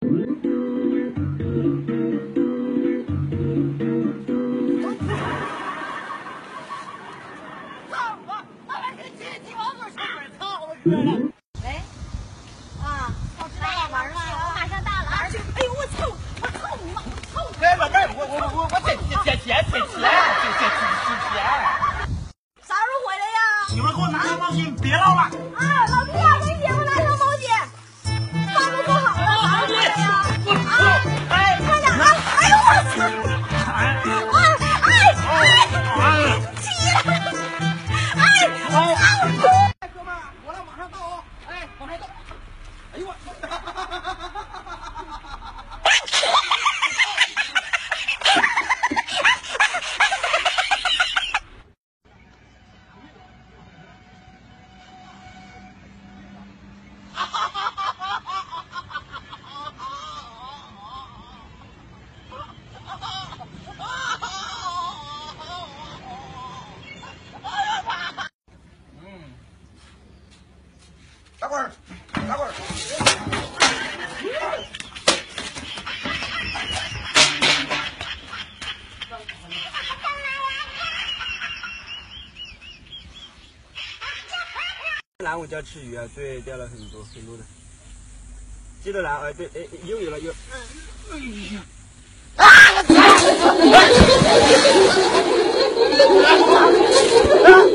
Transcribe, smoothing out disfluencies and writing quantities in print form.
喂，啊，我知道了，玩了，我马上到了。哎呦，我操你妈！我操！ 哎，老妹儿，我捡钱。 啥时候回来呀？ 一会儿给我拿上毛巾，别唠了。 啊，老弟啊，给你姐夫拿上毛巾。饭都做好了，啥时候回来呀？ 我操！哎， 快点啊！哎呦我操！急了！ 哥们儿，我来马上到哦。哎，往上到。哎呦我！打滚儿。 蓝我叫吃鱼啊，对，钓了很多的。记得蓝，对，又有了。啊！